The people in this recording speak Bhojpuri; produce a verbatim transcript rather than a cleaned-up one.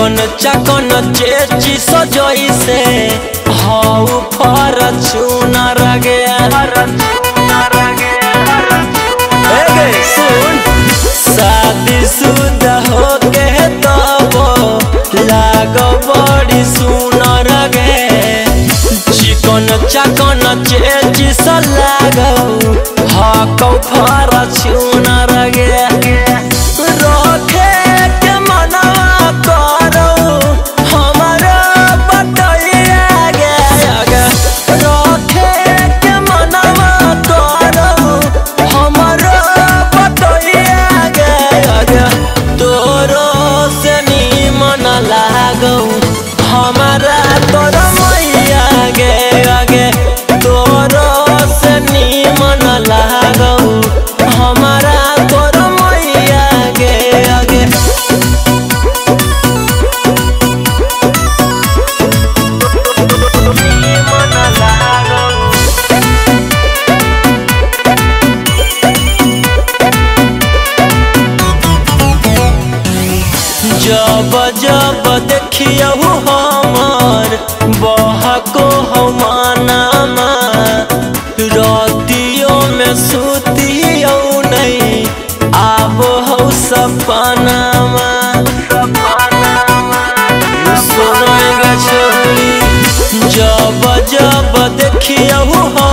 चिकन चकन चेची सजोई से हाउ फॉर्च्यूनर गे सुन शादीशुदा होके तब लागो बड़ी सुनर गे चिकन चकन चेची स लागो हाउ फॉर्च्यूनर गे हमारा तोर मैया गे आगे तोरो से नीमन लागो हमारा तोर मैया गे आगे नीमन लागो जब जब देखियहु हमार बहको हमानामा रातियों में सुतियो नहीं आबो हौ सपनामा सुनोगे छोरी जब जब देखियहु